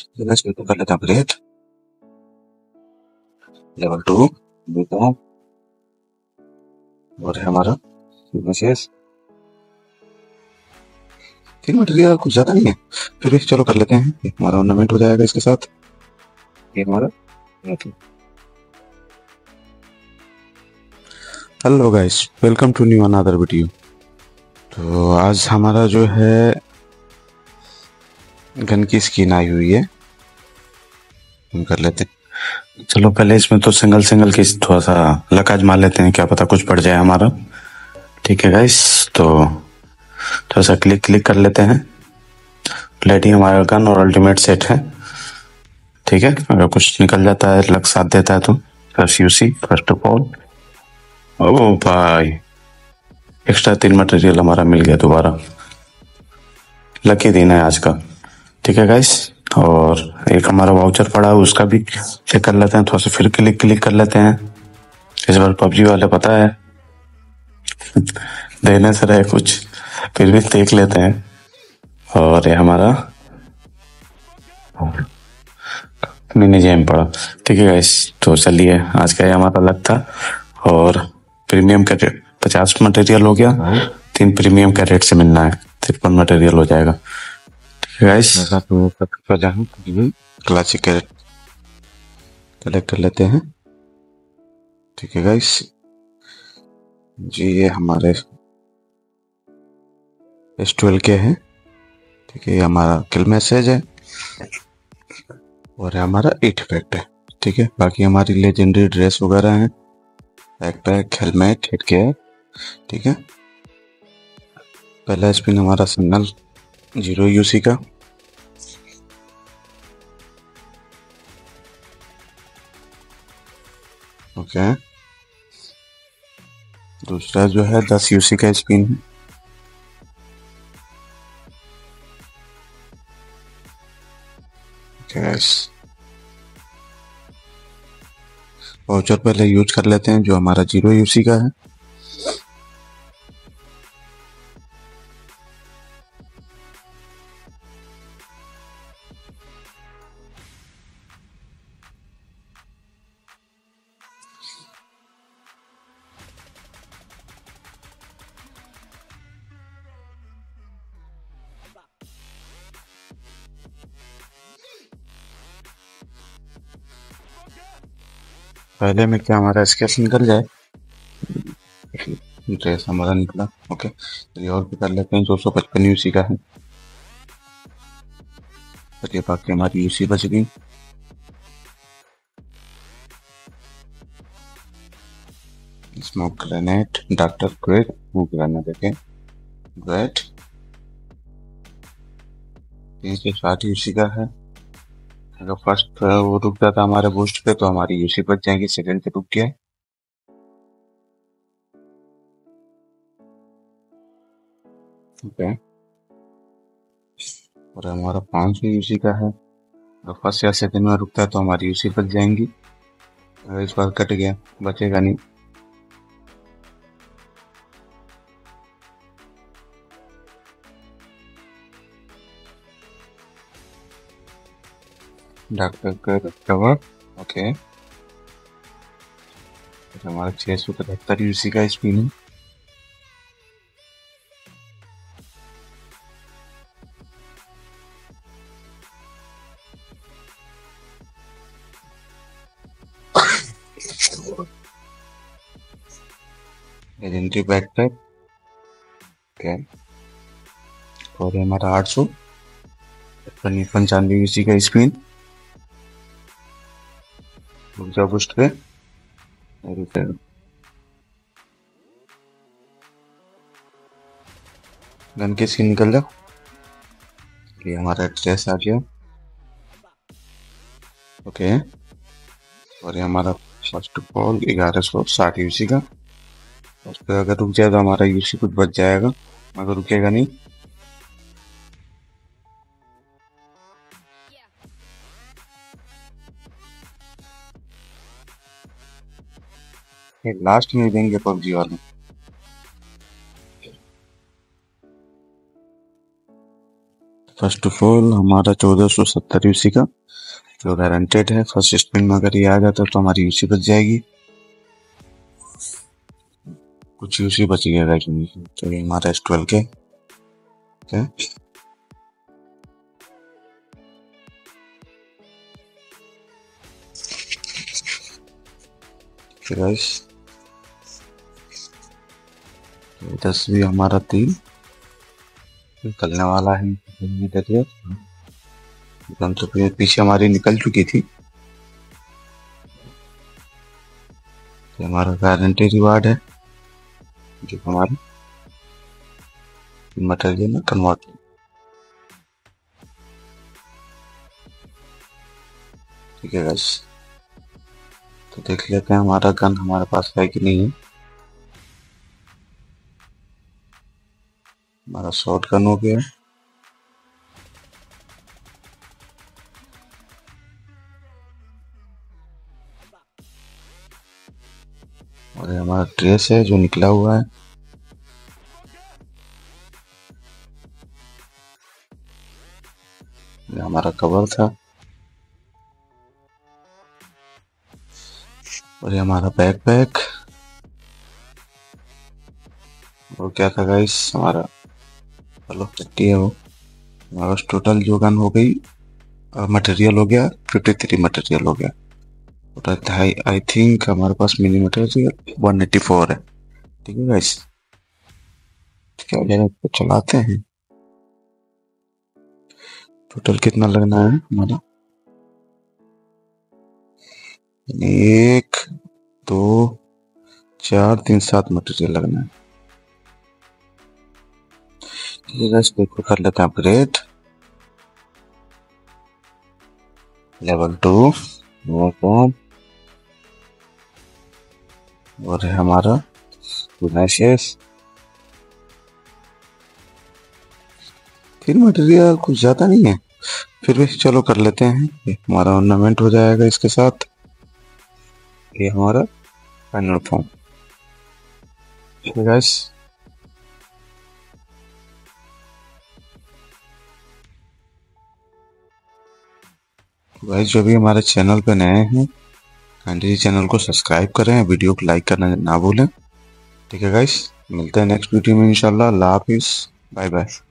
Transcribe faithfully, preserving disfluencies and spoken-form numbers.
इसको तो कर लेते अपग्रेड लेवल टू बीकॉम और है हमारा विशेष तीन मटेरियल कुछ ज्यादा नहीं है, फिर भी चलो कर लेते हैं। हमारा ऑर्नामेंट हो जाएगा इसके साथ। ये हमारा hello guys, welcome to new another video. तो आज हमारा जो है गन की स्किन आई हुई है, हम कर लेते हैं। चलो पहले इसमें तो सिंगल सिंगल की थोड़ा सा लक आजमा लेते हैं, क्या पता कुछ पड़ जाए हमारा। ठीक है गाइस, तो थोड़ा सा क्लिक क्लिक कर लेते हैं। लाइटिंग हमारा गन और अल्टीमेट सेट है। ठीक है, अगर कुछ निकल जाता है, लक साथ देता है तो first UC first of all. ओ भाई, एक्स्ट्रा तीन मटेरियल हमारा मिल गया दोबारा। लकी दिन है आज का। ठीक है गाइस, और एक हमारा वाउचर पड़ा है, उसका भी चेक कर लेते हैं। थोड़ा सा फिर क्लिक क्लिक कर लेते हैं। इस बार पबजी वाले पता है देने से रहे कुछ, फिर भी देख लेते हैं। और ये हमारा मिनी जेम पड़ा। ठीक है गाइस, तो चलिए आज का ये हमारा लक था। और प्रीमियम कैरेट पचास मटेरियल हो गया, तीन प्रीमियम कैरेट से मिलना है, तिरपन मटेरियल हो जाएगा। ठीक है गाइस, क्लासिक कैरेट कलेक्ट कर लेते हैं। ठीक है गाइस जी, ये हमारे एस ट्वेल्व के हैं। ठीक है, ये हमारा किल मैसेज है और हमारा एट इफेक्ट है। ठीक है, बाकी हमारी लेजेंडरी ड्रेस वगैरह है, बैकपैक, हेलमेट, हेड केयर। ठीक है, पहला स्पिन हमारा सिग्नल जीरो यूसी का। ओके, दूसरा जो है दस यूसी का स्पिन है। वाउचर पहले यूज कर लेते हैं जो हमारा जीरो यूसी का है। पहले में क्या हमारा स्केच निकल जाए, ड्रेस हमारा निकला। ओके, चलिए और भी कर लेते हैं। दो सौ पचपन यूसी का है। चलिए बाकी हमारी यूसी बच गई। Smoke grenade, doctor quick, smoke grenade देखें ग्रेट। ये साठ यूसी का है। अगर फर्स्ट वो रुक जाता हमारे बूस्ट पे तो हमारी यूसी बच जाएगी। सेकंड पे रुक गया। ओके, और हमारा पाँच सौ यूसी का है। अगर फर्स्ट या सेकंड में रुकता है तो हमारी यूसी बच जाएंगी। अगर इस बार कट गया, बचेगा नहीं। डॉक्टर का कवर। ओके, हमारा छह सौ पचहत्तर यूसी का स्पिन है। Legendary backpack. ओके, और हमारा आठ सौ पंचानवे यूसी का स्पिन। रुक जाओ बूस्ट पे, गन की स्किन निकल जाओ। ये हमारा ड्रेस आ गया। ओके, और ये हमारा फर्स्ट ऑफ ऑल ग्यारह सौ साठ यूसी का। उस पर अगर रुक जाए तो हमारा यूसी कुछ बच जाएगा, मगर रुकेगा नहीं। लास्ट में देंगे पबजी वाले। फर्स्ट ऑफ ऑल हमारा चौदह सौ सत्तर यूसी का जो गारंटेड है। फर्स्ट स्पिन में अगर ये आ जाता तो हमारी यूसी बच जाएगी, कुछ यूसी बच गया गाइस। तो ये हमारा एस ट्वेल्व के क्या गाइस, दस भी हमारा तीन निकलने वाला है। देखिए गन तो पीछे हमारी निकल चुकी थी। तो हमारा गारंटी रिवार्ड है जो हमारे मटेरियल में कन्वर्ट। ठीक है गाइस, तो देख लेते हैं हमारा गन हमारे पास है कि नहीं है। हमारा शॉर्ट गन हो गया, और हमारा ड्रेस है जो निकला हुआ है। ये हमारा कवर था, और ये हमारा बैकपैक। और क्या था गाइस, हमारा हेलो पट्टी है वो। हमारा टोटल जो गन हो गई मटेरियल हो गया फिफ्टी थ्री मटेरियल हो गया। आई थिंक हमारे पास mini material one eighty four है। ठीक है गाइस, क्या जाएगा इसको चलाते हैं। टोटल कितना लगना है हमारा, एक दो चार तीन सात मटेरियल लगना है। ठीक है गाइस, देखो कर लेते हैं अपग्रेड लेवल टू फॉर्म। और है हमारा गुनाशेस तीन मटेरियल, कुछ ज्यादा नहीं है फिर भी चलो कर लेते हैं। ये हमारा ऑर्नामेंट हो जाएगा इसके साथ। ये हमारा फाइनल फॉर्म। ठीक है गाइस, गाइस जो भी हमारे चैनल पे नए हैं काइंडली चैनल को सब्सक्राइब करें, वीडियो को लाइक करना ना भूलें। ठीक है गाइस, मिलते हैं नेक्स्ट वीडियो में इंशाल्लाह। अल्लाह हाफिज, बाय बाय।